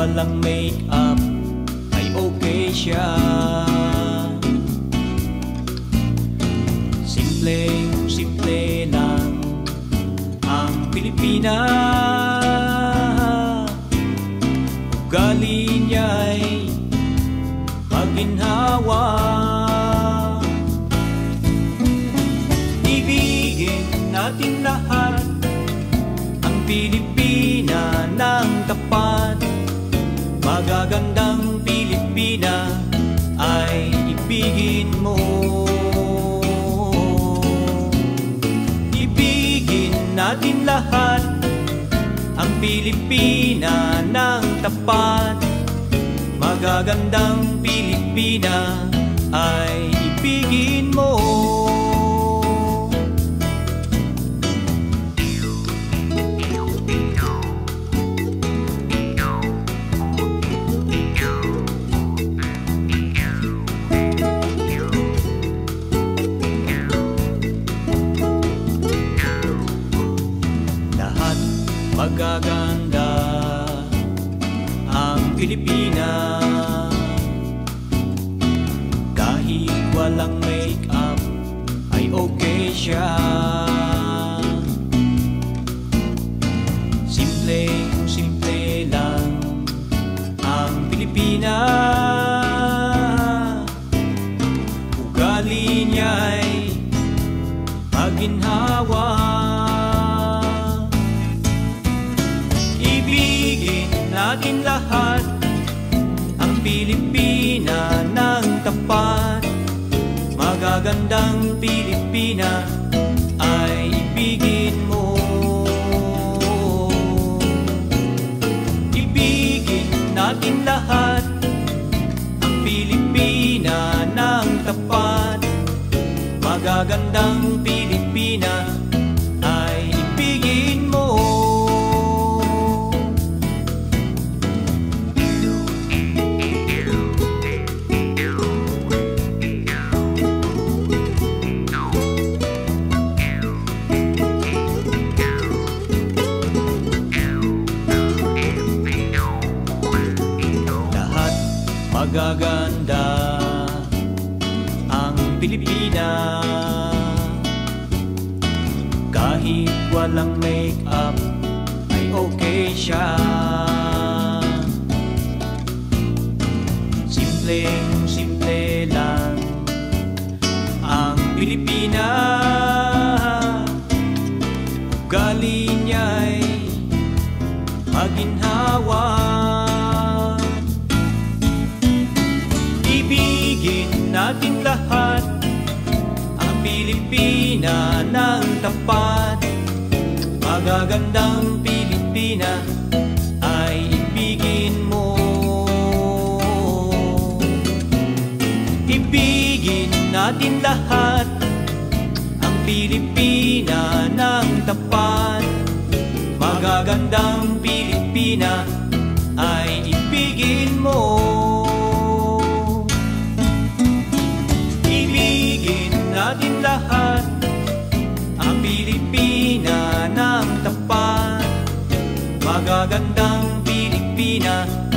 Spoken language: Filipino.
walang make-up ay okay siya. Simpleng-simple lang ang Pilipina. Ugali niya'y maginhawa. Ibigin natin lahat ang Pilipina ng tapat. Magagandang Pilipina ay ibigin mo. Ibigin natin lahat ang Pilipina ng tapat. Magagandang Pilipina ay ibigin mo. Lahat magaganda ang Pilipina. Kahit walang make-up ay okay siya. Simpleng-simple lang ang Pilipina. Ugali niya'y maginhawa. Ibigin natin lahat ang Pilipina ng tapat. Magagandang Pilipina ay ibigin mo. Ibigin natin lahat ang Pilipina ng tapat. Magagandang Pilipina ay ibigin mo. Magaganda ang Pilipina. Kahit walang make-up ay okay siya. Simpleng-simple lang ang Pilipina. Ugali niya'y maginhawa. Ibigin natin lahat ang Pilipina ng tapat. Magagandang Pilipina ay ibigin mo. Ibigin natin lahat ang Pilipina ng tapat. Magagandang Pilipina ay ibigin mo. Natin lahat ang Pilipina ng tapat. Magagandang Pilipina